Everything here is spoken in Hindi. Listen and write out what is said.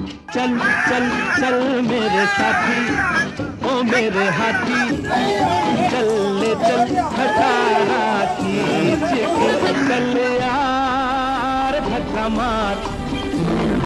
चल चल चल मेरे साथी, ओ मेरे हाथी, चल ले चल खटारा खींच के, चल यार धक्का मार।